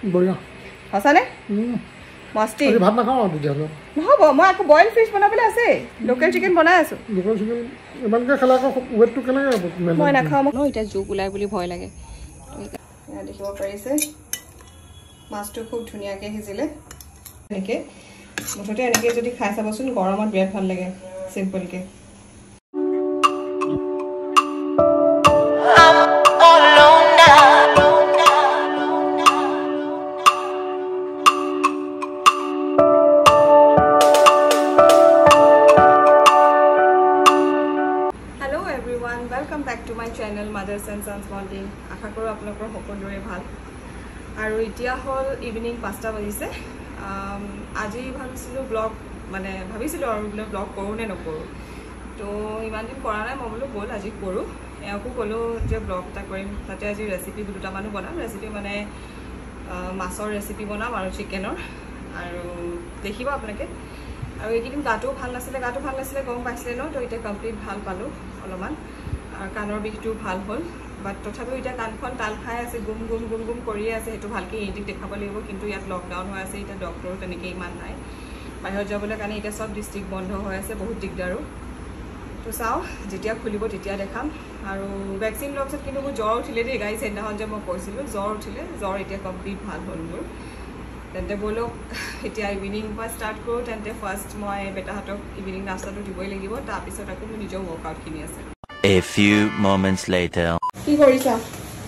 বঢ়িয়া সঁচানে মস্তি আজি ভাত নাখাওঁ তেতিয়াহ'লে নহ'ব মই আকৌ বইল ফিছ বনাবলৈ আছে লোকেল চিকেন বনাই আছোঁ লোকেল চিকেন ইমানকৈ খালে আকৌ ৱেটটো কেনেকৈ হ'ব মই নাখাওঁ ন এতিয়া জোক ওলাই বুলি ভয় লাগে দেখিব পাৰিছে মাছটো খুব ধুনীয়াকৈ সিজিলে এনেকৈ মুঠতে এনেকৈ যদি খাই চাবচোন গৰমত বিৰাট ভাল লাগে চিম্পলকৈ welcome back to my channel mothers and sons bonding आशा करूँ आपलोकर सकलोरे भाल और इतना हल इवनिंग 5टा बजिसे आज भाविছিলোঁ ब्लॉग माने भाविছিলোঁ और ब्लॉग करूँ ने नकरूँ तो इमान दिन करा ना मैं बोलो बोल आज करूँ एवको कलो जो ब्लॉग এটা কৰিম তাতে আজি ৰেচিপি দুটামানো বনাম ৰেচিপি মানে মাছৰ ৰেচিপি বনাম আৰু চিকেনৰ আৰু দেখিবা আপোনালোকে আৰু এইকেইদিন গাটো ভাল নাছিলে গম পাইছিলে ন তো এটা কমপ্লিট ভাল পালো অলপমান আর কানৰ বিষটো ভাল হল বাট তথাপিও এটা কানখন তাল খাই আছে গুম গুম গুম গুম কৰি আছে হেতু ভালকে ইডিক দেখাব লাগিব কিন্তু ইয়াত লকডাউন হৈ আছে এটা ডক্টৰ তেনেকৈ ইমান নাই বাহিৰত যাবলৈ কাৰণে এটা সব ডিস্ট্ৰিক্ট বন্ধ হৈ আছে বহুত দিগদাৰো তো চাও যেতিয়া খুলিব তেতিয়া দেখাম আৰু ভ্যাকসিন লোৱাৰ পিছত কিন্তু মোৰ জ্বৰ উঠিলে দেই গাইছ সেইদিনাখন যে মই কৈছিলোঁ জ্বৰ উঠিলে জ্বৰ এতিয়া কমপ্লিট ভাল হ'ল মোৰ তেন্তে বলক এতিয়া ইভিনিং পৰা ষ্টাৰ্ট কৰোঁ তেন্তে ফাৰ্ষ্ট মই বেটাহঁতক ইভিনিং নাস্তাটো দিবই লাগিব তাৰপিছত আকৌ মোৰ নিজৰ ৱৰ্কআউটখিনি আছে A few moments later. কি কৰিছা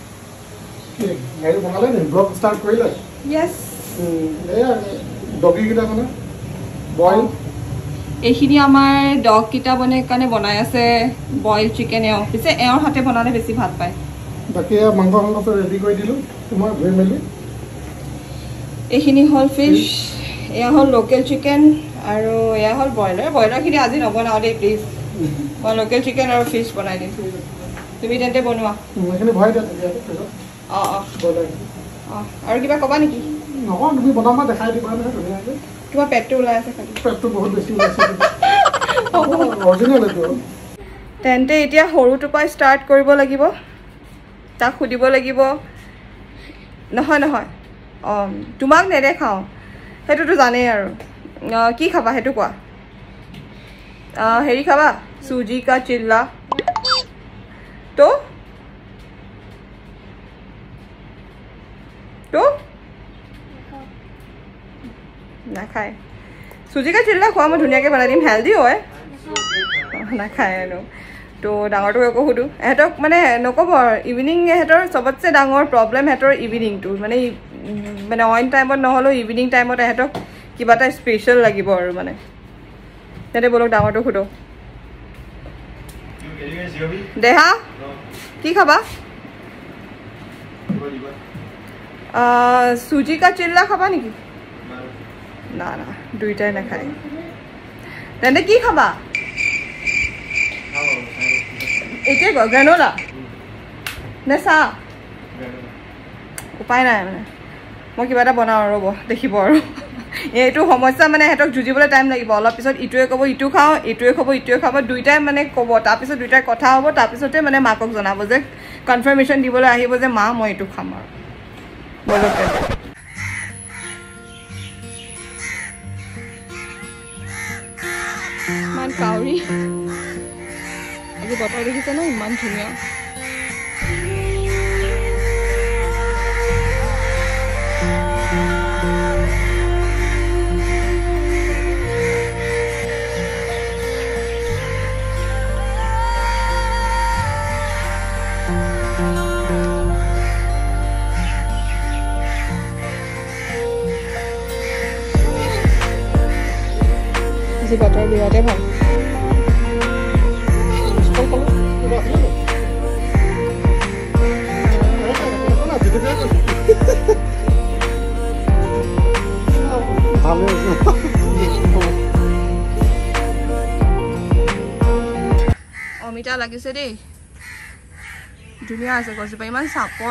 গাড়ী বনালে নি ব্লগ ষ্টাৰ্ট কৰিলে yes এয়া ডগি কিটা মানে বইল এইখিনি আমাৰ ডগ কিটা বনে কাৰণে বনাই আছে বইল চিকেন এও পিছে এওৰ হাতে বনালে বেছি ভাত পায় বাকি মাংস ৰেডি কৰি দিলোঁ তোমাৰ ধুই মেলি এইখিনি হল ফিশ এয়া হল লোকেল চিকেন আৰু এয়া হল ব্ৰইলাৰখিনি আজি নবনাও দেই প্লিজ মই লোকেল চিকেন আৰু ফিশ বনাই দিম তুমি তেন্তে বনোৱা এইখিনি ভৰাই দিয়া আৰু কিবা ক'বা নেকি নকওঁ তুমি বনাবা দেখাই দিবা নহয় ধুনীয়াকৈ তোমাৰ পেটটো ওলাই আছে খালি পেটটো বহুত বেছি ওলাইছে অৰিজিনেল এইটো তেন্তে এতিয়া সৰুটোৰ পৰা ষ্টাৰ্ট কৰিব লাগিব তাক সুধিব লাগিব নহয় তোমাক নেদেখাওঁ সেইটোতো জানেই আৰু কি খাবা সেইটো কোৱা হেৰি খাবা सूजी का चिल्ला तो ना खाए सूजी का चिल्ला खुआ मैं धुनिया के बना दिम हेल्दी होय ना खाए नो तो डाঙरটো একো হুদু এহতক মানে নকব ইভিনিং এহতৰ সবতছে ডাঙৰ প্ৰবলেম এহতৰ ইভিনিং টু মানে অইন টাইমত নহলো ইভিনিং টাইমত এহতক কিবা এটা স্পেশাল লাগিব আৰু মানে তেতে বলক ডাঙৰটো হুদু দেহা কি খাবা सूजी का चिल्ला खाबा नेকি না দুইটাই না খায় তেন্তে কি খাবা এতে গ্রানোলা নে চা উপায় নাই মানে মই কিবা এটা বনাও ৰব দেখিব আৰু এইটো সমস্যা মানে হেতক জুজিবলৈ টাইম লাগিব অলপ পিছত ইটোৱে ক'ব ইটো খাও ইটোৱে ক'ব ইটোৱে খাব দুইটাই মানে ক'ব তাৰপিছত দুইটাই কথা হ'ব তাৰপিছতে মানে মাকক জনাব যে কনফাৰ্মেশ্যন দিবলৈ আহিব যে মা মই এইটো খাম আৰু বলক মান কাউৰী আজি বতৰ দেখিছে ন ইমান ধুনীয়া আজি বতৰ বিৰাটে ভাল অমিতা লাগিছে দেই ধুনীয়া আছে গছজোপা ইমান চাপৰ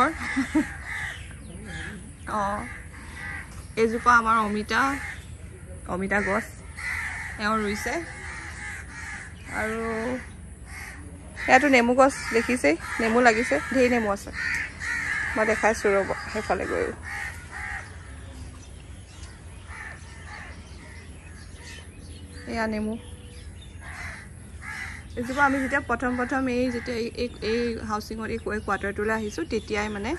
এইজোপা আমাৰ অমিতা গছ এওঁ ৰুইছে আৰু ইয়াতো নেমু গছ দেখিছে নেমু লাগিছে ঢেৰ নেমু আছে মই দেখাইছোঁ ৰ'ব সেইফালে গৈ এয়া নেমু এজোপা আমি যেতিয়া প্ৰথম এই যেতিয়া এই হাউচিঙৰ এই কোৱাৰ্টাৰটোলৈ আহিছোঁ তেতিয়াই মানে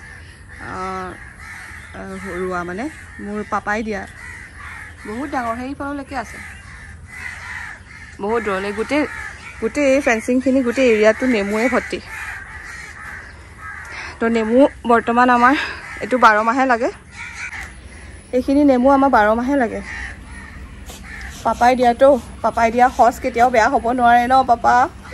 ৰোৱা মানে মোৰ পাপাই দিয়া বহুত ডাঙৰ সেইফাললৈকে আছে বহুত দূৰলৈ গোটেই এই ফেঞ্চিংখিনি গোটেই এৰিয়াটো নেমুৱে ভৰ্তি তো নেমু বৰ্তমান আমাৰ এইটো 12 মাহে লাগে এইখিনি নেমু আমাৰ 12 মাহে লাগে পাপাই দিয়া সচ কেতিয়াও বেয়া হ'ব নোৱাৰে ন পাপা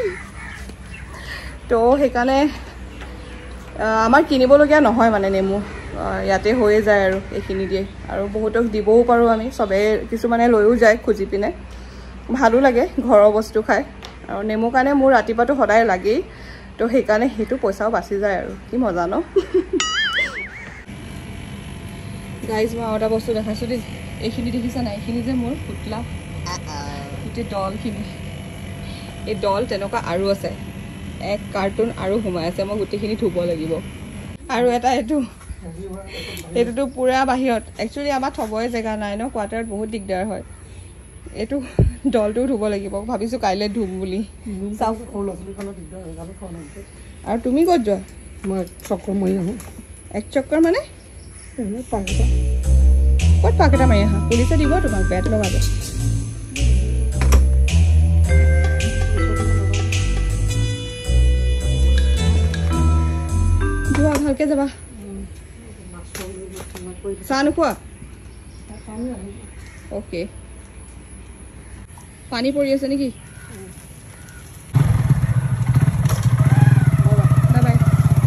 তো সেইকাৰণে আমাৰ কিনিবলগীয়া নহয় মানে নেমু ইয়াতে হৈয়ে যায় আৰু এইখিনি দিয়ে আৰু বহুতক দিবও পাৰোঁ আমি চবে কিছুমানে লৈও যায় খুজি পিনে ভালো লাগে ঘৰৰ বস্তু খাই আৰু নেমু কাৰণে মোৰ ৰাতিপুৱাটো সদায় লাগেই তো সেইকাৰণে সেইটো পইচাও বাচি যায় আৰু কি মজা ন গাইজ মই এটা বস্তু দেখাইছোঁ দেই এইখিনি দেখিছা নাই এইখিনি যে মোৰ পুতলা গোটেই দলখিনি এই দল তেনেকুৱা আৰু আছে 1 কাৰ্টুন আৰু সোমাই আছে মই গোটেইখিনি ধুব লাগিব আৰু এটা এইটোতো পুৰা বাহিৰত একচুৱেলি আমাৰ থবই জেগা নাই ন কোৱাৰ্টাৰত বহুত দিগদাৰ হয় এইটো দলটোও ধুব লাগিব ভাবিছোঁ কাইলৈ ধুম বুলি আৰু তুমি ক'ত যোৱা মই চক্ৰ মাৰি আহোঁ 1 চক্কৰ মানে ক'ত পাক এটা মাৰি আহা পুলিচে দিব তোমাক বেট লগাব যোৱা ভালকৈ যাবা চাহ নোখোৱা অ'কে পানী পৰি আছে নেকি বাই বাই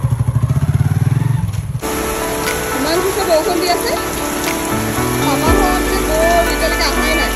ইমান পিছত বৰষুণ দি আছে আমাৰ ঘৰত যে বৰ এতিয়ালৈকে অহাই নাই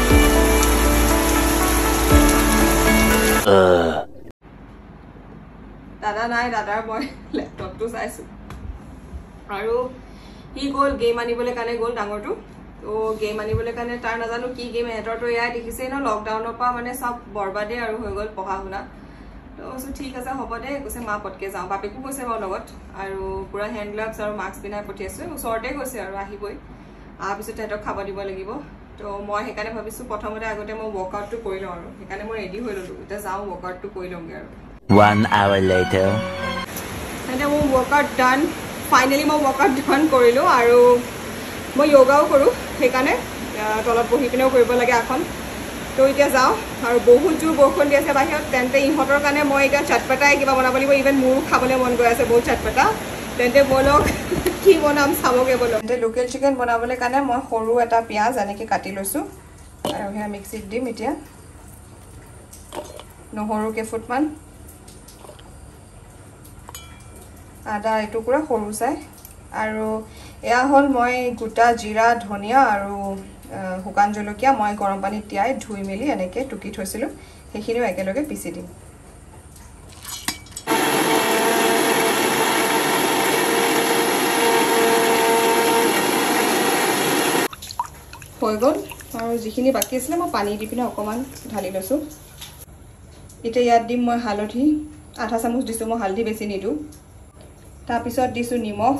দাদা নাই দাদাৰ মই লেপটপটো চাইছোঁ আৰু সি গ'ল গেম আনিবলৈ কাৰণে গ'ল ডাঙৰটো তো গেম আনিবলৈ কাৰণে তাৰ নাজানো কি গেম এহঁতৰতো এয়াই দেখিছেই ন লকডাউনৰ পৰা মানে চব বৰবাদে আৰু হৈ গ'ল পঢ়া শুনা তো কৈছোঁ ঠিক আছে হ'ব দে কৈছে মা পটকৈ যাওঁ বাপেকো কৈছে বাৰু লগত আৰু পূৰা হেণ্ড গ্লাভছ আৰু মাস্ক পিন্ধাই পঠিয়াইছোঁ ওচৰতে গৈছে আৰু আহিবই অহাৰ পিছত তেহেঁতক খাব দিব লাগিব তো মই সেইকাৰণে ভাবিছোঁ প্ৰথমতে আগতে মই ৱৰ্কআউটটো কৰি লওঁ আৰু সেইকাৰণে মই ৰেডি হৈ ল'লোঁ এতিয়া যাওঁ ৱৰ্কআউটটো কৰি লওঁগৈ আৰু 1 hour later এতিয়া মোৰ ৱৰ্কআউট ডান ফাইনেলি মই ৱৰ্কআউট ডান কৰিলোঁ আৰু মই য়োগাও কৰোঁ সেইকাৰণে তলত বহি পিনেও কৰিব লাগে আসন তো এতিয়া যাওঁ আৰু বহুত জোৰ বৰষুণ দি আছে বাহিৰত তেন্তে ইহঁতৰ কাৰণে মই এতিয়া চটপটাই কিবা বনাব লাগিব ইভেন মোৰো খাবলৈ মন গৈ আছে বহুত চটপটা তেন্তে ব'লক কি বনাম চাবগৈ ব'লক তেন্তে লোকেল চিকেন বনাবলৈ কাৰণে মই সৰু এটা পিঁয়াজ এনেকৈ কাটি লৈছোঁ আৰু সেয়া মিক্সিত দিম এতিয়া নহৰু কেইফুটমান আদা এটুকুৰা সৰু চাই আৰু এয়া হ'ল মই গোটা জিৰা ধনিয়া আৰু শুকান জলকীয়া মই গৰম পানীত তিয়াই ধুই মেলি এনেকৈ টুকি থৈছিলোঁ সেইখিনিও একেলগে পিচি দিম হৈ গ'ল আৰু যিখিনি বাকী আছিলে মই পানী দি পিনে অকণমান ঢালি লৈছোঁ এতিয়া ইয়াত দিম মই হালধি আধা চামুচ দিছোঁ মই হালধি বেছি নিদিওঁ তাৰপিছত দিছোঁ নিমখ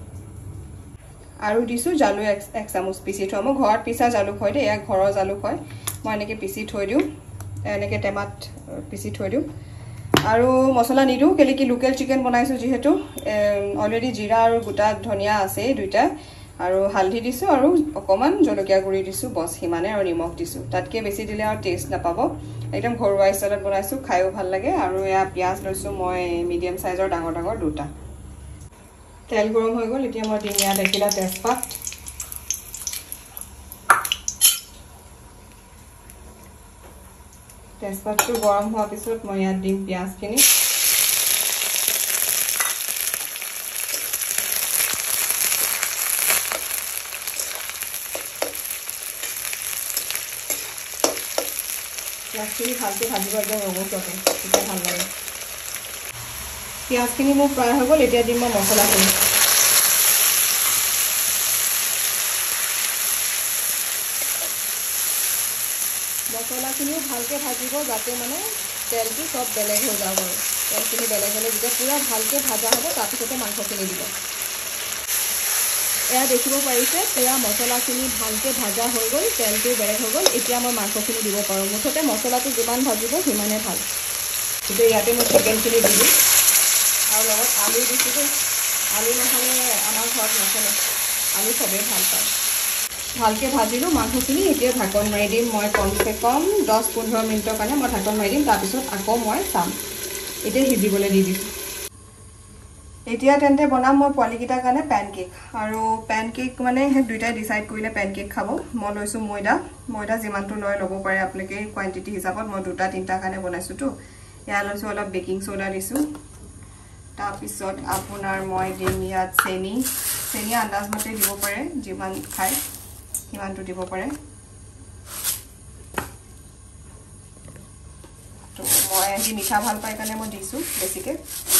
আৰু দিছোঁ জালুক 1 চামুচ পিচি থোৱা মই ঘৰত পিচা জালুক হয় দেই এয়া ঘৰৰ জালুক হয় মই এনেকৈ পিচি থৈ দিওঁ এনেকৈ টেমাত পিচি থৈ দিওঁ আৰু মছলা নিদিওঁ কেলৈ কি লোকেল চিকেন বনাইছোঁ যিহেতু অলৰেডি জিৰা আৰু গোটা ধনিয়া আছেই দুইটা আৰু হালধি দিছোঁ আৰু অকণমান জলকীয়া গুড়ি দিছোঁ বছ সিমানে আৰু নিমখ দিছোঁ তাতকৈ বেছি দিলে আৰু টেষ্ট নাপাব একদম ঘৰুৱা ষ্টাইলত বনাইছোঁ খায়ো ভাল লাগে আৰু এয়া পিঁয়াজ লৈছোঁ মই মিডিয়াম চাইজৰ ডাঙৰ ডাঙৰ দুটা তেল গৰম হৈ গ'ল এতিয়া মই দিম ইয়াত একিলা তেজপাত তেজপাতটো গৰম হোৱাৰ পিছত মই ইয়াত দিম পিঁয়াজখিনি পিঁয়াজখিনি ভালকৈ ভাজিব একদম ৰঙচুৱাকৈ তেতিয়া ভাল লাগে পিঁয়াজখিনি মোৰ ফ্ৰাই হৈ গ'ল এতিয়া দিম মই মছলাখিনি মছলাখিনিও ভালকৈ ভাজিব যাতে মানে তেলটো চব বেলেগ হৈ যাব আৰু তেলখিনি বেলেগ হ'লে যেতিয়া পূৰা ভালকৈ ভাজা হ'ব তাৰপিছতে মাংসখিনি দিব এয়া দেখিব পাৰিছে পুৰা মছলাখিনি ভালকৈ ভাজা হৈ গ'ল, তেলটো বেলেগ হৈ গ'ল। এতিয়া মই মাংসখিনি দিব পাৰোঁ। মুঠতে মছলাটো যিমান ভাজিব সিমানেই ভাল। এতিয়া ইয়াতে মই চিকেনখিনি দি দিম আৰু লগত আলু দিছোঁ যে, আলু নহ'লে আমাৰ ঘৰত নচলে, আলু চবেই ভাল পায়। ভালকৈ ভাজিলোঁ মাংসখিনি। এতিয়া ঢাকন মাৰি দিম মই কমচে কম 10-15 মিনিটৰ কাৰণে মই ঢাকন মাৰি দিম। তাৰপিছত আকৌ মই চাম। এতিয়া সিজিবলৈ দি দিছোঁ। এতিয়া তেন্তে বনাম মই পোৱালিকেইটাৰ কাৰণে পেনকেক। আৰু পেনকেক মানে সেই দুইটাই ডিচাইড কৰিলে পেনকেক খাব। মই লৈছোঁ ময়দা যিমানটো লয় ল'ব পাৰে আপোনালোকে কোৱান্টিটি হিচাপত। মই 2-3টাৰ কাৰণে বনাইছোঁতো। এয়া লৈছোঁ অলপ বেকিং চ'ডা দিছোঁ। তাৰপিছত আপোনাৰ মই দিম ইয়াত চেনি আন্দাজমতে দিব পাৰে, যিমান খায় সিমানটো দিব পাৰে। তো মই আজি মিঠা ভাল পাই কাৰণে মই দিছোঁ বেছিকৈ।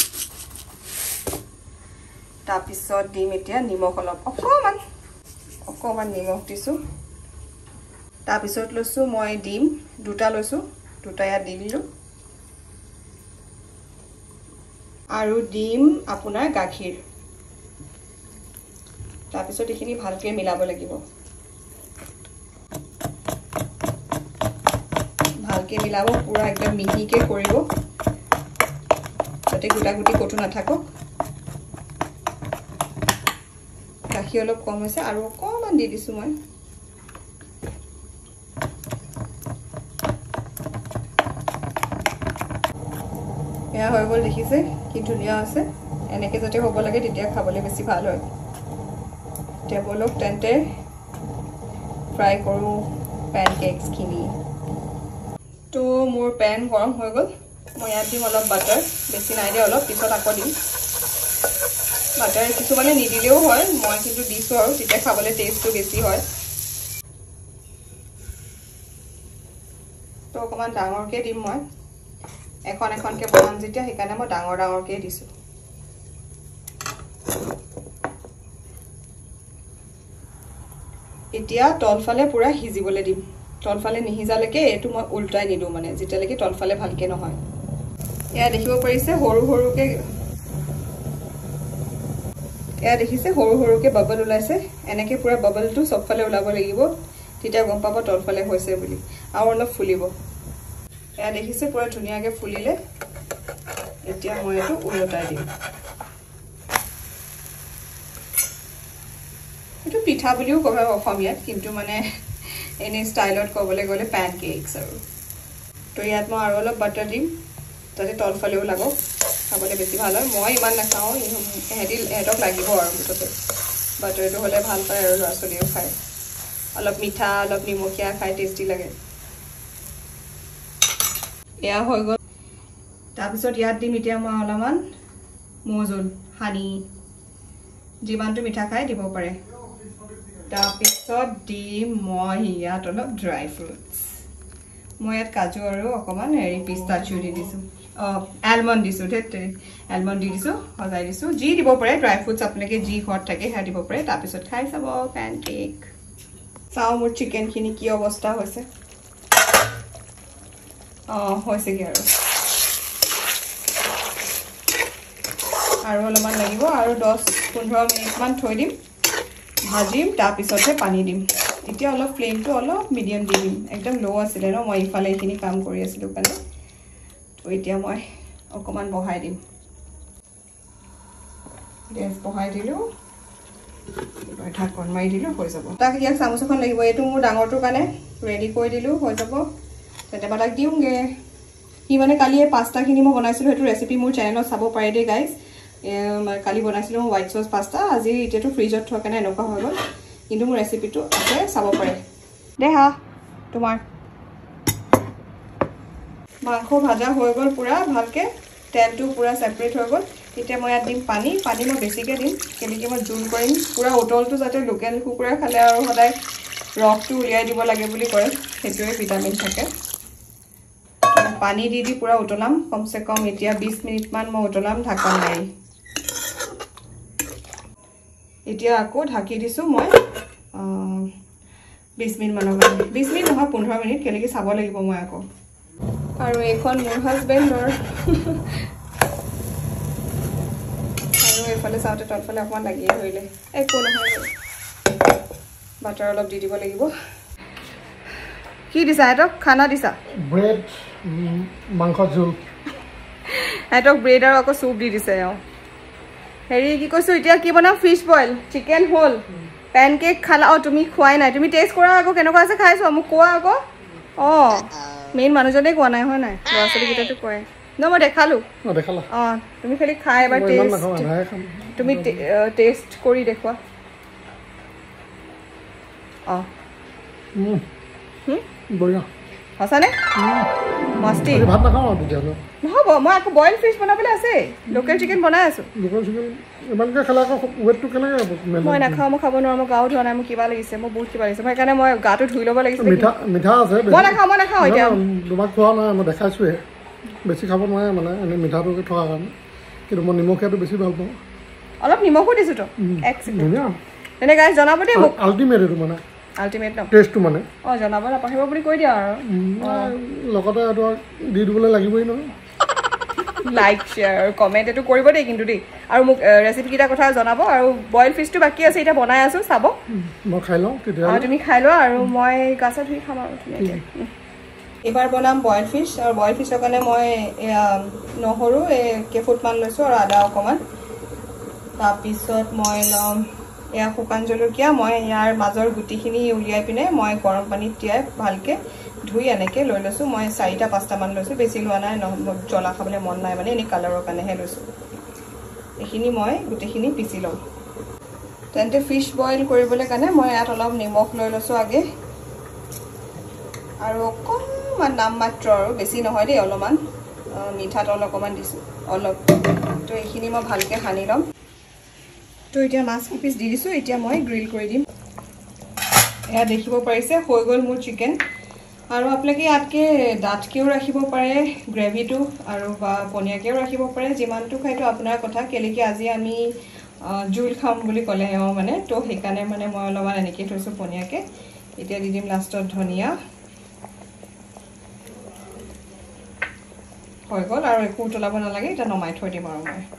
তাৰপিছত দিম এতিয়া নিমখ অকণমান নিমখ দিছোঁ। তাৰপিছত লৈছোঁ মই ডিম 2টা লৈছোঁ, 2টা ইয়াত দি দিলোঁ। আৰু দিম আপোনাৰ গাখীৰ। তাৰপিছত এইখিনি ভালকৈ মিলাব লাগিব। ভালকৈ মিলাব, পুৰা একদম মিহিকৈ কৰিব যাতে গোটা-গুটি ক'তো নাথাকক। গাখীৰ অলপ কম হৈছে আৰু অকণমান দি দিছোঁ মই। এয়া হৈ গ'ল, দেখিছে কি ধুনীয়া আছে। এনেকৈ যাতে হ'ব লাগে তেতিয়া খাবলৈ বেছি ভাল হয়। এতিয়া বলক তেন্তে ফ্ৰাই কৰোঁ পেনকেকছখিনি। তো মোৰ পেন গৰম হৈ গ'ল। মই ইয়াত দিম অলপ বাটাৰ, বেছি নাই দিয়া, অলপ পিছত আকৌ দিম বাটাৰ। কিছুমানে নিদিলেও হয়, মই কিন্তু দিছোঁ আৰু তেতিয়া খাবলৈ টেষ্টটো বেছি হয়। তো অকণমান ডাঙৰকৈ দিম মই, এখনকৈ বনাম যেতিয়া, সেইকাৰণে মই ডাঙৰকৈ দিছোঁ। এতিয়া তলফালে পুৰা সিজিবলৈ দিম। তলফালে নিসিজালৈকে এইটো মই উল্টাই নিদিওঁ, মানে যেতিয়ালৈকে তলফালে ভালকৈ নহয়। এয়া দেখিব পাৰিছে সৰু সৰুকৈ বাবল ওলাইছে। এনেকৈ পুৰা বাবলটো চবফালে ওলাব লাগিব, তেতিয়া গম পাব তলফালে হৈছে বুলি। আৰু অলপ ফুলিব। এয়া দেখিছে পুৰা ধুনীয়াকৈ ফুলিলে। এতিয়া মই এইটো উলটাই দিম। এইটো পিঠা বুলিও কয় অসমীয়াত, কিন্তু মানে এনেই ষ্টাইলত ক'বলৈ গ'লে পেনকেকছ আৰু। তো ইয়াত মই আৰু অলপ বাটাৰ দিম যাতে তলফালেও লাগক, খাবলৈ বেছি ভাল হয়। মই ইমান নাখাওঁ, সিহঁতক লাগিব আৰু মুঠতে বাটাৰটো হ'লে ভাল পায় আৰু ল'ৰা ছোৱালীও খায়। অলপ মিঠা অলপ নিমখীয়া খাই টেষ্টি লাগে। এয়া হৈ গ'ল। তাৰপিছত ইয়াত দিম এতিয়া মই অলপমান মৌজোল, হানি, যিমানটো মিঠা খাই দিব পাৰে। তাৰপিছত দিম মই ইয়াত অলপ ড্ৰাই ফ্ৰুটছ। মই ইয়াত কাজু আৰু অকণমান পিষ্টাচিও দি দিছোঁ, এলমণ্ড দিছোঁ, এলমণ্ড দি দিছোঁ, সজাই দিছোঁ। যি দিব পাৰে ড্ৰাই ফ্ৰুটছ আপোনালোকে যি ঘৰত থাকে সেয়া দিব পাৰে। তাৰপিছত খাই চাব পেনকেক। চাওঁ মোৰ চিকেনখিনি কি অৱস্থা হৈছে। হৈছেগৈ আৰু অলপমান লাগিব, আৰু 10-15 মিনিটমান থৈ দিম, ভাজিম, তাৰপিছতহে পানী দিম। এতিয়া অলপ ফ্লেমটো অলপ মিডিয়াম দি দিম, একদম ল' আছিলে ন, মই ইফালে এইখিনি কাম কৰি আছিলোঁ কাৰণে। তো এতিয়া মই অকণমান বঢ়াই দিম, গেছ বঢ়াই দিলোঁ, ঢাকন মাৰি দিলোঁ, হৈ যাব। তাক ইয়াক চামুচ এখন লাগিব, এইটো মোৰ ডাঙৰটোৰ কাৰণে ৰেডি কৰি দিলোঁ, হৈ যাব। কেতিয়াবা তাক দিওঁগৈ। সি মানে কালি এই পাস্তাখিনি মই বনাইছিলোঁ, সেইটো ৰেচিপি মোৰ চেনেলত চাব পাৰে দেই গাইজ। কালি বনাইছিলোঁ মই হোৱাইট চচ পাস্তা, আজি এতিয়াতো ফ্ৰিজত থোৱাৰ কাৰণে এনেকুৱা হৈ গ'ল, কিন্তু মোৰ ৰেচিপিটো আছে, চাব পাৰে। দে হা তোমাৰ মাংস ভাজা হৈ গ'ল পুৰা ভালকৈ, তেলটো পুৰা ছেপাৰেট হৈ গ'ল। এতিয়া মই ইয়াত দিম পানী মই বেছিকৈ দিম, কেনেকৈ মই জোল কৰিম। পুৰা উতলটো যাতে লোকেল কুকুৰা খালে আৰু সদায় ৰসটো উলিয়াই দিব লাগে বুলি কয়, সেইটোৱে ভিটামিন থাকে। পানী দি পুৰা উতলাম, কমচে কম এতিয়া 20 মিনিটমান মই উতলাম ঢাকন মাৰি। এতিয়া আকৌ ঢাকি দিছোঁ মই 20 মিনিটমানৰ কাৰণে। 20 মিনিট নহয়, 15 মিনিট, কেনেকৈ চাব লাগিব মই আকৌ। আৰু এইখন মোৰ হাজবেণ্ডৰ, আৰু এইফালে চাওঁতে তলফালে অকণমান লাগিয়ে ধৰিলে একো নহয় বাটাৰ অলপ দি দিব লাগিব কি দিছা এতক খানা দিছা ব্ৰেড মাংস জোল এতক ব্ৰেড আৰু আকৌ চুপ দি দিছে হেৰি কি কৈছো এতিয়া কি বনাম ফিশ বইল চিকেন হ'ল পেনকেক খালা তুমি খোৱাই নাই তুমি টেষ্ট কৰা আকৌ কেনেকুৱা আছে খাইছো মোক কোৱা আকৌ মেইন মানুহজনে কোৱা নাই হয় নাই ল'ৰা ছোৱালীকেইটাতো কয় ন মই দেখালো তুমি খালি খাই এবাৰ তুমি টেষ্ট কৰি দেখুৱা সঁচানে মস্তি নহ'ব মই আকৌ বইল ফিছ বনাবলৈ আছে লোকেল চিকেন বনাই আছো মই নাখাওঁ মই খাব নোৱাৰো মই গাও ধোৱা নাই মোক কিবা লাগিছে মই বহুত কিবা লাগিছে মই সেইকাৰণে মই গাটো ধুই ল'ব লাগিছে মই নাখাওঁ এতিয়া তোমাক খোৱা নাই মই দেখাইছোৱে বেছি খাব নোৱাৰে মানে এনেই মিঠাটো থকাৰ কাৰণে কিন্তু মই নিমখীয়াটো বেছি ভাল পাওঁ অলপ নিমখো দিছো তো এনে গাইছ জনাব দেই মোক আল্টিমেট এইটো মানে আল্টিমেট ন টেষ্টটো মানে জনাব নাপাহৰিব বুলি কৈ দিয়া আৰু লগতে এইটো দি দিবলৈ লাগিবই নহয় লাইক শ্বেয়াৰ আৰু কমেণ্ট এইটো কৰিব দেই কিন্তু দেই আৰু মোক ৰেচিপিকেইটাৰ কথা জনাব আৰু বইল ফিছটো বাকী আছে এতিয়া বনাই আছো চাব মই খাই লওঁ তেতিয়া তুমি খাই লোৱা আৰু মই গাছা ধুই খাম আৰু এইবাৰ বনাম বইল ফিছ আৰু বইল ফিছৰ কাৰণে মই নহৰু কেইফুটমান লৈছোঁ আৰু আদা অকণমান তাৰপিছত মই ল'ম এয়া শুকান জলকীয়া মই ইয়াৰ মাজৰ গুটিখিনি উলিয়াই পিনে মই গৰম পানীত তিয়াই ভালকৈ ধুই এনেকৈ লৈ লৈছোঁ মই 4-5টামান লৈছোঁ বেছি লোৱা নাই জ্বলা খাবলৈ মন নাই মানে এনেই কালাৰৰ কাৰণেহে লৈছোঁ এইখিনি মই গোটেইখিনি পিচি ল'ম তেন্তে ফিছ বইল কৰিবলৈ কাৰণে মই ইয়াত অলপ নিমখ লৈ লৈছোঁ আগে আৰু অকণমান নামমাত্ৰ আৰু বেছি নহয় দেই অলপমান মিঠাতেল অকণমান দিছোঁ অলপ তো এইখিনি মই ভালকৈ সানি ল'ম তো এতিয়া মাছ পিচ দি দিছোঁ এতিয়া মই গ্ৰিল কৰি দিম এয়া দেখিব পাৰিছে হৈ গ'ল মোৰ চিকেন আৰু আপোনালোকে ইয়াতকৈ ডাঠকৈও ৰাখিব পাৰে গ্ৰেভিটো আৰু বা পনীয়াকৈও ৰাখিব পাৰে যিমানটো খাইতো আপোনাৰ কথা কেলেকি আজি আমি জোল খাম বুলি ক'লে মানে তো সেইকাৰণে মানে মই অলপমান এনেকৈ থৈছোঁ পনীয়াকৈ এতিয়া দি দিম লাষ্টত ধনিয়া হৈ গ'ল আৰু একো উতলাব নালাগে এতিয়া নমাই থৈ দিম আৰু মই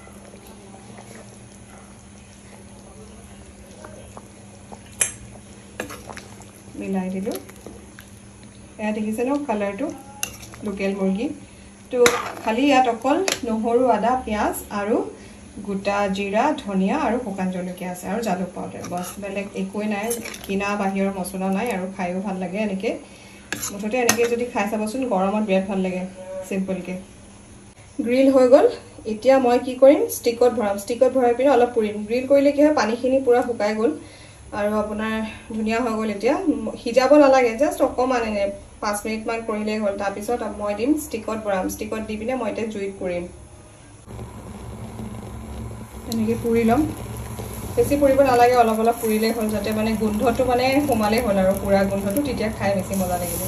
মিলাই দিলোঁ এয়া দেখিছে ন কালাৰটো লোকেল মুৰ্গী তো খালি ইয়াত অকল নহৰু আদা পিঁয়াজ আৰু গোটা জিৰা ধনিয়া আৰু শুকান জলকীয়া আছে আৰু জালুক পাউডাৰ বছ বেলেগ একোৱেই নাই কিনা বাহিৰৰ মছলা নাই আৰু খায়ো ভাল লাগে এনেকৈ মুঠতে এনেকৈ যদি খাই চাবচোন গৰমত বিৰাট ভাল লাগে চিম্পলকৈ গ্ৰিল হৈ গ'ল এতিয়া মই কি কৰিম ষ্টিকত ভৰাম ষ্টিকত ভৰাই পিনে অলপ পুৰিম গ্ৰিল কৰিলে কি হয় পানীখিনি পূৰা শুকাই গ'ল আৰু আপোনাৰ ধুনীয়া হৈ গ'ল এতিয়া সিজাব নালাগে জাষ্ট অকণমান এনে 5 মিনিটমান কৰিলেই হ'ল তাৰপিছত মই দিম ষ্টিকত ভৰাম ষ্টিকত দি পিনে মই এতিয়া জুইত পুৰিম এনেকৈ পুৰি ল'ম বেছি পুৰিব নালাগে অলপ অলপ পুৰিলেই হ'ল যাতে মানে গোন্ধটো মানে সোমালেই হ'ল আৰু পুৰা গোন্ধটো তেতিয়া খাই বেছি মজা লাগিব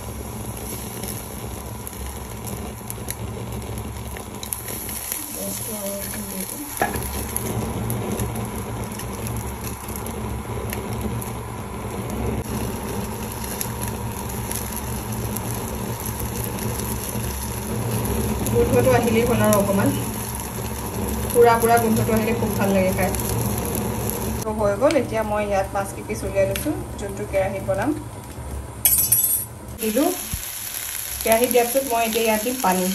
গোন্ধটো আহিলেই হ'ল আৰু অকণমান পুৰা পুৰা গোন্ধটো আহিলে খুব ভাল লাগে খাই তো হৈ গ'ল এতিয়া মই ইয়াত মাছ পিচ উলিয়াই লৈছোঁ যোনটো কেৰাহীত বনাম দিলোঁ কেৰাহীত দিয়াৰ পিছত মই এতিয়া ইয়াত দিম পানী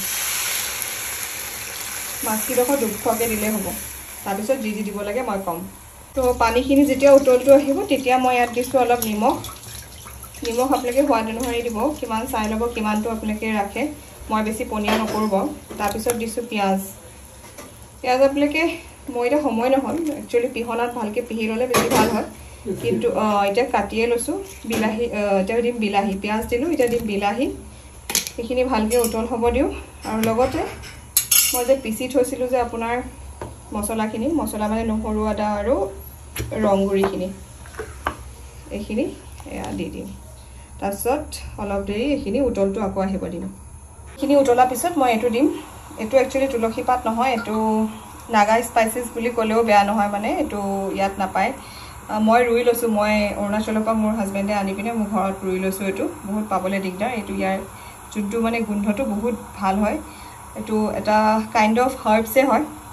মাছকেইডোখৰ দুখৰকৈ দিলেই হ'ব তাৰপিছত যি যি দিব লাগে মই ক'ম তো পানীখিনি যেতিয়া উতলটো আহিব তেতিয়া মই ইয়াত দিছোঁ অলপ নিমখ আপোনালোকে সোৱাদ অনুসৰি দিব কিমান চাই ল'ব কিমানটো আপোনালোকে ৰাখে মই বেছি পনীয়া নকৰোঁ বাৰু তাৰপিছত দিছোঁ পিঁয়াজ আপোনালোকে মই এতিয়া সময় নহ'ল একচুৱেলি পিহনাত ভালকৈ পিহি ল'লে বেছি ভাল হয় কিন্তু এতিয়া কাটিয়ে লৈছোঁ বিলাহী এতিয়া দিম বিলাহী পিঁয়াজ দিলোঁ এতিয়া দিম বিলাহী সেইখিনি ভালকৈ উতল হ'ব দিওঁ আৰু লগতে মই যে পিচি থৈছিলোঁ যে আপোনাৰ মছলাখিনি মছলা মানে নহৰু আদা আৰু ৰংগুৰিখিনি এইখিনি দি দিম তাৰপিছত অলপ দেৰি এইখিনি উতলটো আকৌ আহিব দিম এইখিনি উতলাৰ পিছত মই এইটো দিম এইটো একচুৱেলি তুলসী পাত নহয় এইটো নাগা স্পাইচেছ বুলি ক'লেও বেয়া নহয় মানে এইটো ইয়াত নাপায় মই ৰুই লৈছোঁ মই অৰুণাচলৰ পৰা মোৰ হাজবেণ্ডে আনি পিনে মোৰ ঘৰত ৰুই লৈছোঁ এইটো বহুত পাবলৈ দিগদাৰ এইটো ইয়াৰ যোনটো মানে গোন্ধটো বহুত ভাল হয় এইটো এটা কাইণ্ড অফ হাৰ্বছে হয়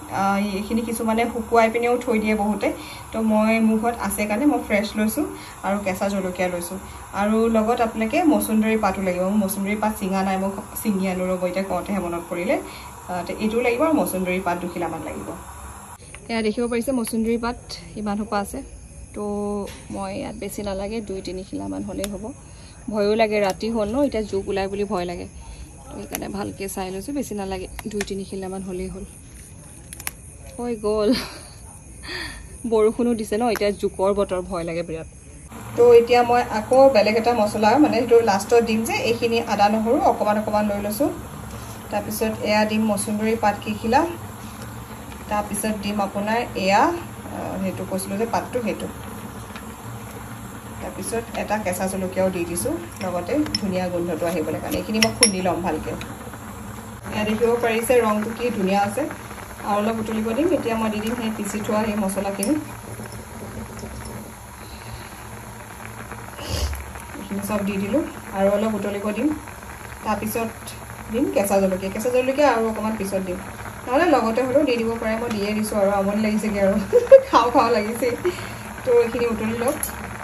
এইখিনি কিছুমানে শুকুৱাই পিনেও থৈ দিয়ে বহুতে তো মই মোৰ ঘৰত আছে কাৰণে মই ফ্ৰেছ লৈছোঁ আৰু কেঁচা জলকীয়া লৈছোঁ আৰু লগত আপোনালোকে মচুন্দৰী পাতো লাগিব মই মচুন্দৰী পাত চিঙা নাই মই চিঙি আনো ৰ'ব এতিয়া কওঁতেহে মনত পৰিলে এইটো লাগিব আৰু মচুন্দৰী পাত 2 কিলোমান লাগিব এয়া দেখিব পাৰিছে মচুন্দৰী পাত ইমান সোপা আছে তো মই ইয়াত বেছি নালাগে 2-3 কিলোমান হ'লেই হ'ব ভয়ো লাগে ৰাতি হ'ল ন এতিয়া জোক ওলাই বুলি ভয় লাগে তো সেইকাৰণে ভালকৈ চাই লৈছোঁ বেছি নালাগে 2-3 কিলোমান হ'লেই হ'ল হৈ গ'ল বৰষুণো দিছে ন এতিয়া জোকৰ বতৰ ভয় লাগে বিৰাট তো এতিয়া মই আকৌ বেলেগ এটা মছলা মানে সেইটো লাষ্টত দিম যে এইখিনি আদা নহৰু অকণমান লৈ লৈছোঁ তাৰপিছত এয়া দিম মচুন্দৰী পাত কিখিলা তাৰপিছত দিম আপোনাৰ এয়া সেইটো কৈছিলোঁ যে পাতটো সেইটো তাৰপিছত এটা কেঁচা জলকীয়াও দি দিছোঁ লগতে ধুনীয়া গোন্ধটো আহিবলৈ কাৰণে এইখিনি মই খুন্দি ল'ম ভালকৈ এয়া দেখিব পাৰিছে ৰংটো কি ধুনীয়া আছে আৰু অলপ উতলিব দিম এতিয়া মই দি দিম সেই পিচি থোৱা সেই মছলাখিনি এইখিনি চব দি দিলোঁ আৰু অলপ উতলিব দিম তাৰপিছত দিম কেঁচা জলকীয়া আৰু অকণমান পিছত দিম নহ'লে লগতে হ'লেও দি দিব পাৰে মই দিয়ে দিছোঁ আৰু আমনি লাগিছেগৈ আৰু খাওঁ লাগিছে তো এইখিনি উতলি লওক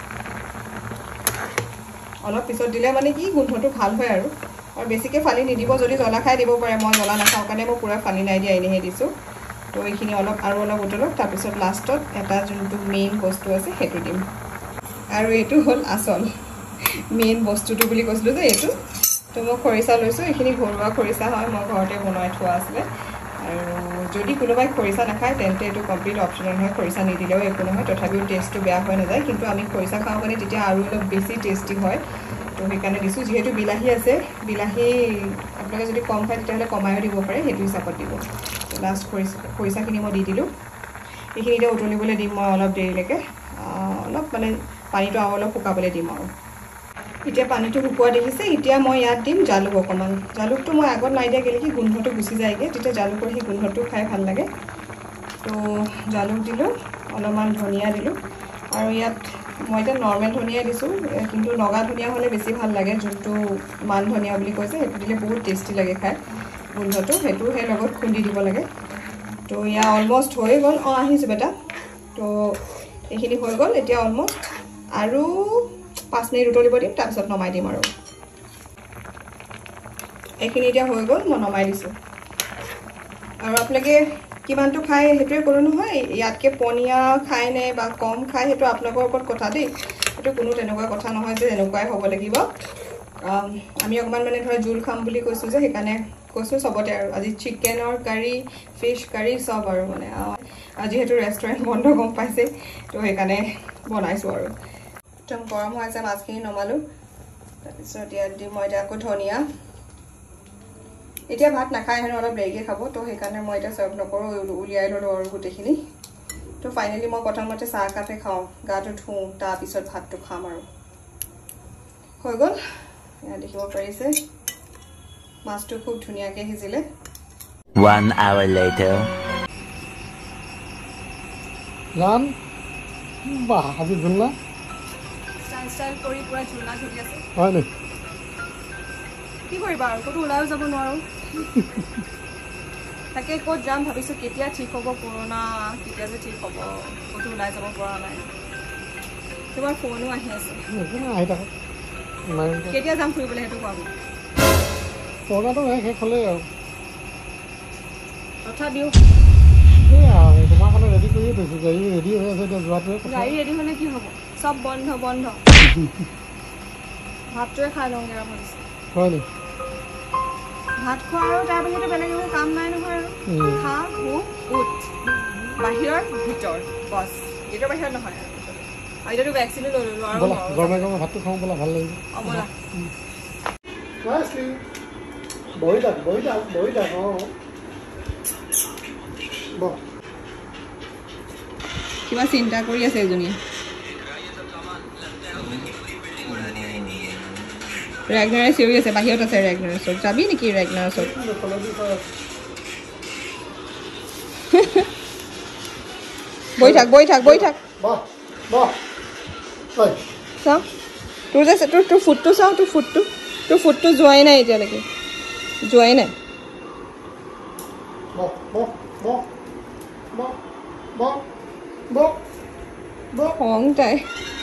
অলপ পিছত দিলে মানে কি গোন্ধটো ভাল হয় আৰু বেছিকৈ ফালি নিদিব যদি জ্বলা খাই দিব পাৰে মই জ্বলা নাখাওঁ কাৰণে মই পূৰা ফালি নাই দিয়া এনেহে দিছোঁ তো এইখিনি অলপ উতলক তাৰপিছত লাষ্টত এটা যোনটো মেইন বস্তু আছে সেইটো দিম আৰু এইটো হ'ল আচল মেইন বস্তুটো বুলি কৈছিলোঁ যে এইটো তো মই খৰিচা লৈছোঁ এইখিনি ঘৰুৱা খৰিচা হয় মই ঘৰতে বনাই থোৱা আছিলে আৰু যদি কোনোবাই খৰিচা নাখায় তেন্তে এইটো কমপ্লিট অপশ্যনেল হয় খৰিচা নিদিলেও একো নহয় তথাপিও টেষ্টটো বেয়া হৈ নাযায় কিন্তু আমি খৰিচা খাওঁ মানে তেতিয়া আৰু অলপ বেছি টেষ্টি হয় তো সেইকাৰণে দিছোঁ যিহেতু বিলাহী আছে বিলাহী আপোনালোকে যদি কম খায় তেতিয়াহ'লে কমায়ো দিব পাৰে সেইটো হিচাপত দিব লাষ্ট খৰিচাখিনি মই দি দিলোঁ এইখিনি এতিয়া উতলিবলৈ দিম মই অলপ দেৰিলৈকে অলপ মানে পানীটো আৰু অলপ শুকাবলৈ দিম আৰু এতিয়া পানীটো শুকোৱা দেখিছে এতিয়া মই ইয়াত দিম জালুক অকণমান জালুকটো মই আগত নাই দিয়া কেলৈ কি গোন্ধটো গুচি যায়গৈ তেতিয়া জালুকৰ সেই গোন্ধটো খাই ভাল লাগে তো জালুক দিলোঁ অলপমান ধনিয়া দিলোঁ আৰু ইয়াত মই এতিয়া নৰ্মেল ধনিয়া দিছোঁ কিন্তু নগা ধনিয়া হ'লে বেছি ভাল লাগে যোনটো মান ধনিয়া বুলি কৈছে সেইটো দিলে বহুত টেষ্টি লাগে খাই গোন্ধটো সেইটো সেই লগত খুন্দি দিব লাগে তো ইয়া অলমষ্ট হৈ গ'ল আহিছোঁ বেটা তো এইখিনি হৈ গ'ল এতিয়া অলমষ্ট আৰু 5 মিনিট উতলিব দিম তাৰপিছত নমাই দিম আৰু এইখিনি এতিয়া হৈ গ'ল মই নমাই দিছোঁ আৰু আপোনালোকে কিমানটো খায় সেইটোৱে ক'লোঁ নহয় ইয়াতকৈ পনীয়া খায় নে বা কম খায় সেইটো আপোনালোকৰ ওপৰত কথা দেই সেইটো কোনো তেনেকুৱা কথা নহয় যে এনেকুৱাই হ'ব লাগিব আমি অকণমান মানে ধৰা জোল খাম বুলি কৈছোঁ যে সেইকাৰণে কৈছোঁ চবতে আৰু আজি চিকেনৰ কাৰী ফিছ কাৰী চব আৰু মানে যিহেতু ৰেষ্টুৰেণ্ট বন্ধ গম পাইছে তো সেইকাৰণে বনাইছোঁ আৰু একদম গৰম হৈ আছে মাছখিনি নমালোঁ তাৰপিছত ইয়াত দিম মই এতিয়া আকৌ ধনিয়া এতিয়া ভাত নাখায় হেনো অলপ দেৰিকৈ খাব তো সেইকাৰণে মই এতিয়া চাৰ্ভ নকৰোঁ উলিয়াই ল'লোঁ আৰু গোটেইখিনি তো ফাইনেলি মই প্ৰথমতে চাহ একাপে খাওঁ গাটো ধুওঁ তাৰপিছত ভাতটো খাম আৰু হৈ গ'ল এয়া দেখিব পাৰিছে মাছটো খুব ধুনীয়াকৈ সিজিলে 1 hour later জান বাহ আজি ধুলা ষ্টাইল কৰি পূৰা ঝুলনা ঝুলি আছে হয় নেকি কি কৰিবা আৰু ক'তো ওলাইও যাব নোৱাৰোঁ তাকে ক'ত যাম ভাবিছোঁ কেতিয়া ঠিক হ'ব কৰোণা কেতিয়া যে ঠিক হ'ব ক'তো ওলাই যাব পৰা নাই তোমাৰ ফোনো আহি আছে আহি থাকক কেতিয়া যাম ফুৰিবলৈ সেইটো কোৱা কৰোণাটো শেষ হ'লেই আৰু তথাপিও তোমাৰ কাৰণে ৰেডি কৰিয়ে থৈছোঁ গাড়ী ৰেডি হৈ আছে এতিয়া যোৱাটোৱে গাড়ী ৰেডি হ'লে কি হ'ব চব বন্ধ ভাতটোৱে খাই লওঁগৈ আৰু ভাবিছোঁ হয় নেকি ভাত খোৱা আৰু তাৰ বাহিৰে বেলেগ একো কাম নাই নহয় আৰু খা উঠ বাহিৰৰ ভিতৰ বছ গেটৰ বাহিৰত নহয় আৰু এতিয়াতো ভেকচিনো লৈ ল'লোঁ আৰু গৰমে গৰমে ভাতটো খাওঁ বোলা ভাল লাগিব ব'লা বহি থাক অঁ কিবা চিন্তা কৰি আছে এজনীয়ে ৰেগনাৰে চিঞৰি আছে বাহিৰত আছে ৰেগনাৰ ওচৰত যাবি নেকি ৰেগনাৰ ওচৰত বহি থাক চাওঁ তোৰ যে তোৰ ফুটটো চাওঁ তোৰ ফুটটো যোৱাই নাই এতিয়ালৈকে যোৱাই নাই খং তাই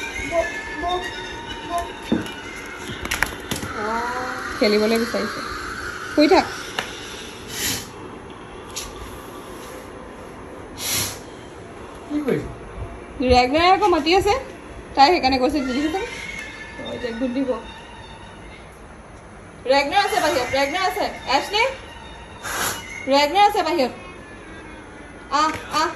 খেলিবলৈ বিচাৰিছে শুই থাক ৰেগনাৰে আকৌ মাতি আছে তাই সেইকাৰণে কৈছে দেখিছে এতিয়া গুড দিব ৰেগনাৰ আছে বাহিৰত ৰেগনাৰ আছে এছলি ৰেগনাৰ আছে বাহিৰত আহ আহ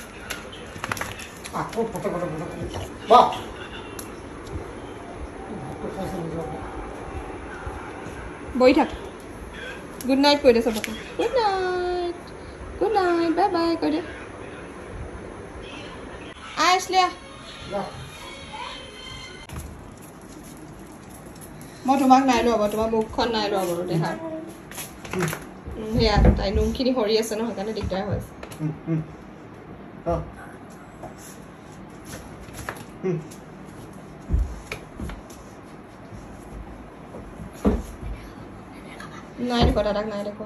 বহি থাক গুড নাইট কৈ দে চবকে গুড নাইট বাই বাই কৈ দে আছলি মই তোমাক নাই লোৱা বাৰু তোমাৰ মুখখন নাই লোৱা বাৰু দেহাৰ সেয়া তাই নোমখিনি সৰি আছে ন সেইকাৰণে দিগদাৰ হৈ আছে নাই দেখুৱা দাদাক নাই দেখুৱা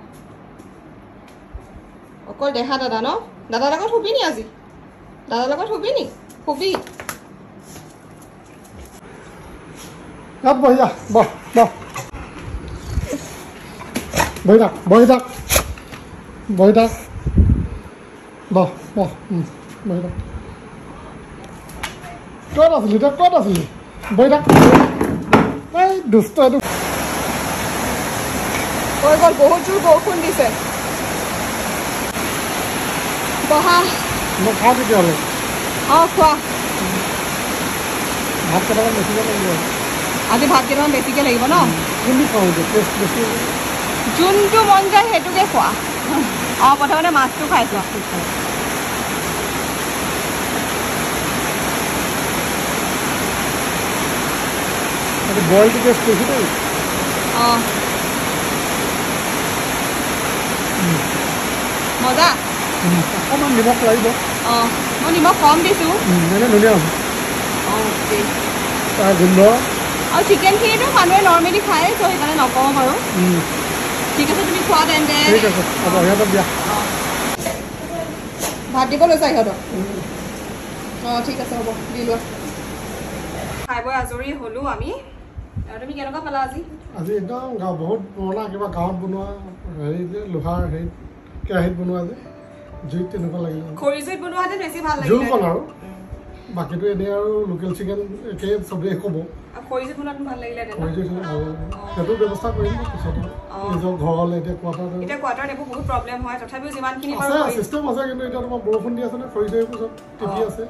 অকল দেখা দাদা ন দাদাৰ লগত শুবি নি আজি দাদাৰ লগত শুবি নি শুবি বহি যা বহ বহ বহি থাক বহি থাক বহি থাক বহ বহ বহি থাক ক'ত আছিলি তই ক'ত আছিলি বহি থাক এই দুষ্ট এইটো হৈ গ'ল বহুত জোৰ বৰষুণ দিছে বহা মই খাওঁ তেতিয়াহ'লে অঁ খোৱা ভাত কেইটামান বেছিকৈ লাগিব আজি ভাত কেইটামান বেছিকৈ লাগিব ন কোনটো খাওঁ টেষ্ট বেছি যোনটো মন যায় সেইটোকে খোৱা অঁ প্ৰথমতে মাছটো খাইছোঁ বইলটো টেষ্ট বেছি দেই অঁ মজা অকণমান নিমখ লাগিব অঁ মই নিমখ কম দিছোঁ মানে ধুনীয়া হ'ব অ'কে তাৰ গোন্ধ আৰু চিকেনখিনিতো মানুহে নৰ্মেলি খায় ত' সেইকাৰণে নকওঁ বাৰু ঠিক আছে তুমি খোৱা তেন্তে ঠিক আছে হ'ব সিহঁতক দিয়া অঁ ভাত দিব লৈছা সিহঁতক অঁ ঠিক আছে হ'ব দি লোৱা খাই বৈ আজৰি হ'লোঁ আমি আৰু তুমি কেনেকুৱা পালা আজি আজি একদম বহুত পুৰণা কিবা গাঁৱত বনোৱা হেৰি যে লোহাৰ হেৰি কেৰাহীত বনোৱা যে জুইত তেনেকুৱা লাগিলে খৰি জুইত বনোৱাতে বেছি ভাল লাগিলে জোলকণ আৰু বাকীটো এনেই আৰু লোকেল চিকেন একেই চবেই ক'ব খৰি জুইত বনোৱাটো ভাল লাগিলে খৰি জুইত ভাল সেইটো ব্যৱস্থা কৰিম পিছত নিজৰ ঘৰলৈ এতিয়া কোৱাৰ্টাৰত এইবোৰ বহুত প্ৰব্লেম হয় তথাপিও যিমানখিনি আছে চিষ্টেম আছে কিন্তু এতিয়া তোমাৰ বৰষুণ দি আছে নে খৰি জুইৰ পিছত টিভি আছে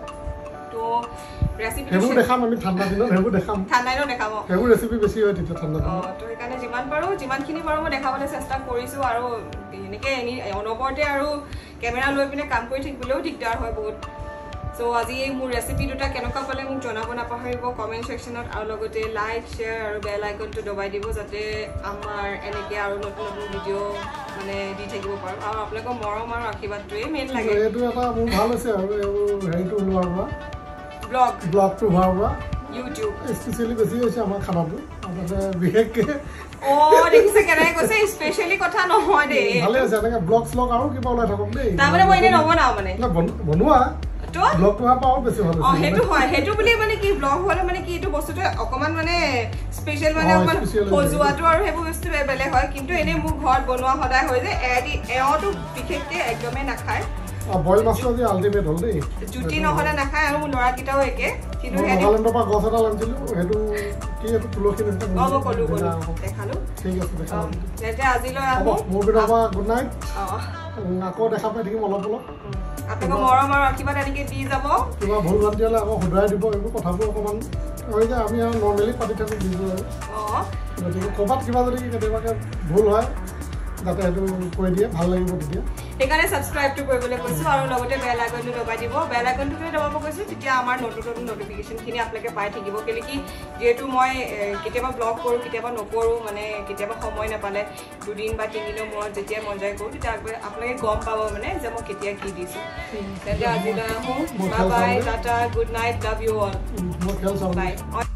সেইবোৰ দেখাম আমি ঠাণ্ডা দিনত সেইবোৰ দেখাম ঠাণ্ডা দিনত দেখাম সেইবোৰ ৰেচিপি বেছি হয় তেতিয়া ঠাণ্ডা দিনত তো সেইকাৰণে যিমান পাৰোঁ যিমানখিনি পাৰোঁ মই দেখাবলৈ চেষ্টা কৰিছোঁ আৰু এনেকৈ অনবৰতে আৰু কেমেৰা লৈ পিনে কাম কৰি থাকিবলৈও দিগদাৰ হয় বহুত চ' আজি মোৰ ৰেচিপি দুটা কেনেকুৱা পালে মোক জনাব নাপাহৰিব কমেণ্ট ছেকশ্যনত আৰু লগতে লাইক শ্বেয়াৰ আৰু বেল আইকনটো দবাই দিব যাতে আমাৰ এনেকৈ আৰু নতুন নতুন ভিডিঅ' মানে দি থাকিব পাৰোঁ আৰু আপোনালোকৰ মৰম আৰু আশীৰ্বাদটোৱেই মেইন লাগে এইটো এটা মোৰ ভাল হৈছে আৰু এইবোৰ হেৰিটো ওলোৱাৰ পৰা ব্লগটো হোৱাৰ পৰা ইউটিউব স্পেচিয়েলি বেছি হৈছে আমাৰ খানাটো তাতে বিশেষকৈ দেখিছে কেনেকৈ কৈছে স্পেচিয়েলি কথা নহয় দেই ভালে আছে এনেকৈ ব্লগ শ্লগ আৰু কিবা ওলাই থাকক দেই তাৰমানে মই এনেই নবনাওঁ মানে বনোৱা ব্লগটো হোৱাৰ পৰা আৰু বেছি ভাল হৈছে সেইটো হয় সেইটো বুলি মানে কি ব্লগ হ'লে মানে কি এইটো বস্তুটো অকণমান মানে স্পেচিয়েল মানে অকণমান সজোৱাটো আৰু সেইবোৰ বস্তু বেলেগ হয় কিন্তু এনেই মোৰ ঘৰত বনোৱা সদায় হয় যে এওঁটো বিশেষকৈ একদমেই নাখায় বইল মাছটো আজি আল্টিমেট হ'ল দেই জুতি নহ'লে নাখায় আৰু মোৰ ল'ৰাকেইটাও একে কিন্তু নাগালেণ্ডৰ পৰা গছ এটা আনিছিলোঁ সেইটো কি এইটো তুলসী মই ক'লোঁ দেখালোঁ ঠিক আছে দেখালোঁ তেতিয়া আজিলৈ আহোঁ মোৰ পিনৰ পৰা গুড নাইট আকৌ দেখা পাই থাকিম অলপ অলপ আপোনালোকৰ মৰম আৰু আশীৰ্বাদ এনেকৈ দি যাব কিবা ভুল ভ্ৰান্তি হ'লে আকৌ শুধৰাই দিব এইবোৰ কথাবোৰ অকণমান হয় যে আমি আৰু নৰ্মেলি পাতি থাকোঁ দিছোঁ আৰু গতিকে ক'ৰবাত কিবা যদি কেতিয়াবাকৈ ভুল হয় যাতে সেইটো কৈ দিয়ে ভাল লাগিব তেতিয়া সেইকাৰণে ছাবস্ক্ৰাইবটো কৰিবলৈ কৈছোঁ আৰু লগতে বেল আইকনটো দবাই দিব বেল আইকনটোৱে দবাব কৈছোঁ তেতিয়া আমাৰ নতুন নতুন নটিফিকেশ্যনখিনি আপোনালোকে পাই থাকিব কেলৈ কি যিহেতু মই কেতিয়াবা ব্লগ কৰোঁ কেতিয়াবা নকৰোঁ মানে কেতিয়াবা সময় নাপালে 2 দিন বা 3 দিনৰ মূৰত যেতিয়া মন যায় কৰোঁ তেতিয়া আপোনালোকে গম পাব মানে যে মই কেতিয়া কি দিছোঁ তেন্তে আজিলৈ আহোঁ বাই বাই টাটা good night love you all মই খেল চাওঁ বাই